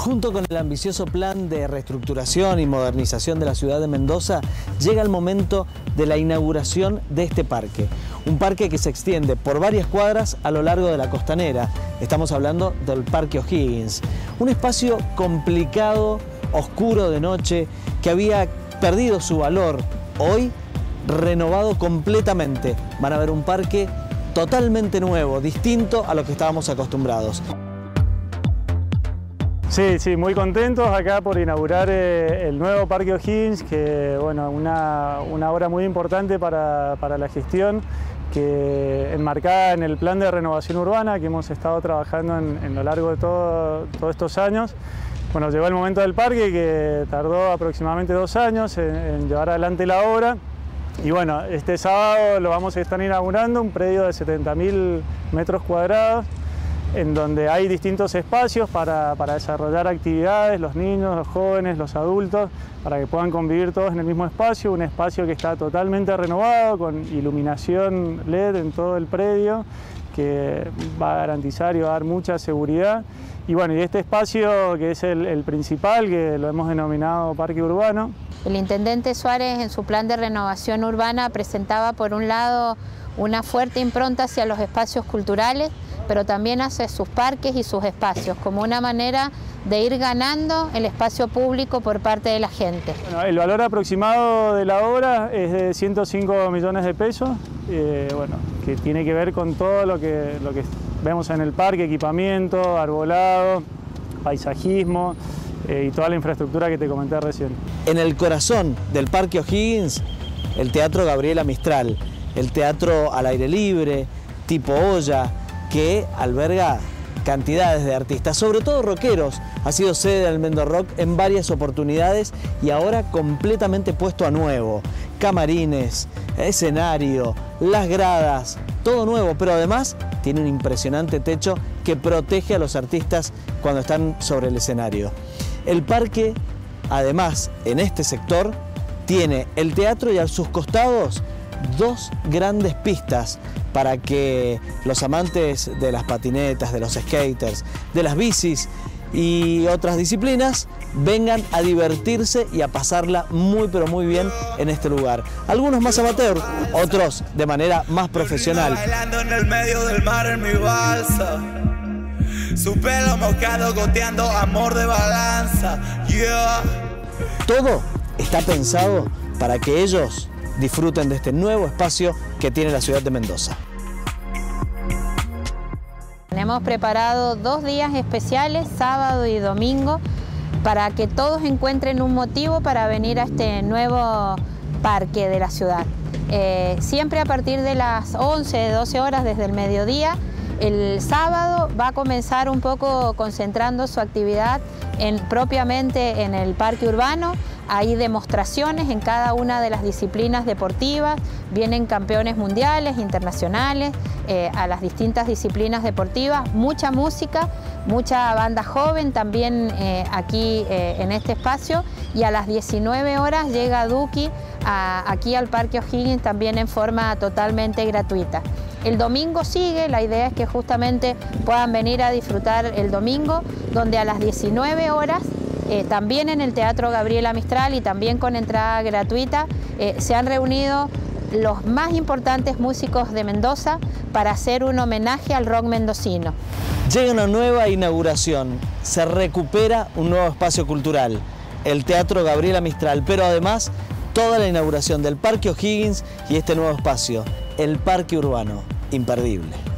Junto con el ambicioso plan de reestructuración y modernización de la ciudad de Mendoza, llega el momento de la inauguración de este parque. Un parque que se extiende por varias cuadras a lo largo de la costanera. Estamos hablando del Parque O'Higgins. Un espacio complicado, oscuro de noche, que había perdido su valor. Hoy, renovado completamente. Van a ver un parque totalmente nuevo, distinto a lo que estábamos acostumbrados. Sí, muy contentos acá por inaugurar el nuevo Parque O'Higgins, que bueno, una obra muy importante para la gestión, que enmarcada en el plan de renovación urbana que hemos estado trabajando en lo largo de todos estos años. Bueno, llegó el momento del parque, que tardó aproximadamente 2 años en llevar adelante la obra. Y bueno, este sábado lo vamos a estar inaugurando, un predio de 70.000 metros cuadrados, en donde hay distintos espacios para desarrollar actividades, los niños, los jóvenes, los adultos, para que puedan convivir todos en el mismo espacio, un espacio que está totalmente renovado, con iluminación LED en todo el predio, que va a garantizar y va a dar mucha seguridad. Y bueno, y este espacio, que es el principal, que lo hemos denominado Parque Urbano. El intendente Suárez, en su plan de renovación urbana, presentaba por un lado una fuerte impronta hacia los espacios culturales, pero también hacia sus parques y sus espacios, como una manera de ir ganando el espacio público por parte de la gente. Bueno, el valor aproximado de la obra es de 105 millones de pesos, bueno, que tiene que ver con todo lo que vemos en el parque: equipamiento, arbolado, paisajismo y toda la infraestructura que te comenté recién. En el corazón del Parque O'Higgins, el Teatro Gabriela Mistral, el teatro al aire libre, tipo olla, que alberga cantidades de artistas, sobre todo rockeros. Ha sido sede del Mendo Rock en varias oportunidades y ahora completamente puesto a nuevo. Camarines, escenario, las gradas, todo nuevo, pero además tiene un impresionante techo que protege a los artistas cuando están sobre el escenario. El parque, además, en este sector, tiene el teatro y a sus costados 2 grandes pistas para que los amantes de las patinetas, de los skaters, de las bicis y otras disciplinas vengan a divertirse y a pasarla muy pero muy bien en este lugar. Algunos más amateur, otros de manera más profesional. Bailando en el medio del mar en mi balsa, su pelo mojado goteando amor de balanza, yeah. Todo está pensado para que ellos disfruten de este nuevo espacio que tiene la ciudad de Mendoza. Hemos preparado 2 días especiales, sábado y domingo, para que todos encuentren un motivo para venir a este nuevo parque de la ciudad. Siempre a partir de las 11, 12 horas desde el mediodía. El sábado va a comenzar un poco concentrando su actividad propiamente en el Parque Urbano. Hay demostraciones en cada una de las disciplinas deportivas, vienen campeones mundiales, internacionales, a las distintas disciplinas deportivas, mucha música, mucha banda joven también aquí en este espacio, y a las 19 horas llega Duki aquí al Parque O'Higgins también en forma totalmente gratuita. El domingo sigue, la idea es que justamente puedan venir a disfrutar el domingo, donde a las 19 horas también en el Teatro Gabriela Mistral y también con entrada gratuita, se han reunido los más importantes músicos de Mendoza para hacer un homenaje al rock mendocino. Llega una nueva inauguración, se recupera un nuevo espacio cultural, el Teatro Gabriela Mistral, pero además toda la inauguración del Parque O'Higgins y este nuevo espacio, el Parque Urbano, imperdible.